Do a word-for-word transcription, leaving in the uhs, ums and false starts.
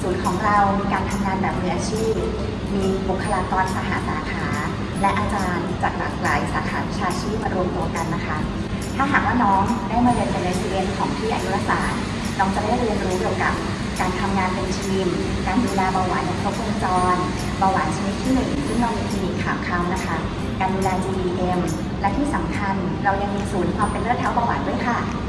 ศูนย์ของเรามีการทำงานแบบมืออาชีพมีบุคลากรสหสาขาและอาจารย์จากหลากหลายสาขาวิชาชีพมารวมตัวกันนะคะถ้าหากว่าน้องได้มาเรียนเป็นเรซิเดนต์ของที่อายุรศาสตร์น้องจะได้เรียนรู้เกี่ยวกับการทำงานเป็นทีมการดูแลเบาหวานอย่างครบวงจรเบาหวานชนิดที่หนึ่งซึ่งเรามีคลินิกขามคำนะคะการดูแล จี ดี เอ็ม และที่สำคัญเรายังมีศูนย์ความเป็นเลือดเท้าเบาหวานด้วยค่ะ